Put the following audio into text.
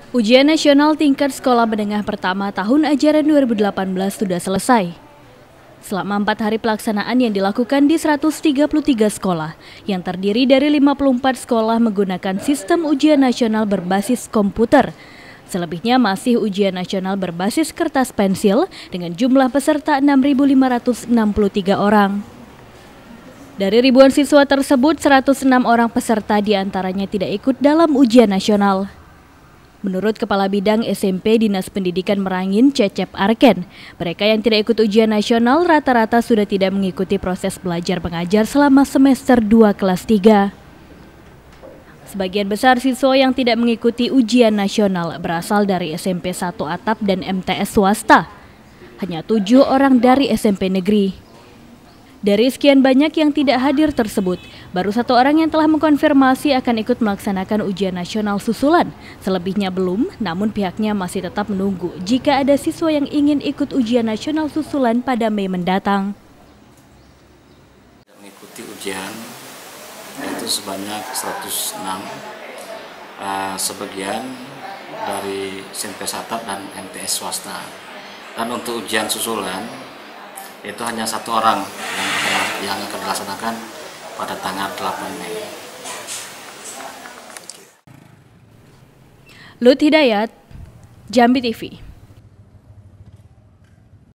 Ujian nasional tingkat sekolah menengah pertama tahun ajaran 2018 sudah selesai. Selama 4 hari pelaksanaan yang dilakukan di 133 sekolah, yang terdiri dari 54 sekolah menggunakan sistem ujian nasional berbasis komputer. Selebihnya masih ujian nasional berbasis kertas pensil dengan jumlah peserta 6.563 orang. Dari ribuan siswa tersebut, 106 orang peserta diantaranya tidak ikut dalam ujian nasional. Menurut Kepala Bidang SMP Dinas Pendidikan Merangin, Cecep Arken, mereka yang tidak ikut ujian nasional rata-rata sudah tidak mengikuti proses belajar mengajar selama semester 2 kelas 3. Sebagian besar siswa yang tidak mengikuti ujian nasional berasal dari SMP 1 Atap dan MTS swasta. Hanya 7 orang dari SMP negeri. Dari sekian banyak yang tidak hadir tersebut, baru 1 orang yang telah mengkonfirmasi akan ikut melaksanakan ujian nasional susulan. Selebihnya belum, namun pihaknya masih tetap menunggu jika ada siswa yang ingin ikut ujian nasional susulan pada Mei mendatang. Mengikuti ujian itu sebanyak 106, sebagian dari SMP Satap dan MTS swasta. Dan untuk ujian susulan itu hanya 1 orang yang akan dilaksanakan pada tanggal 8 Mei. Lut Hidayat, Jambi TV.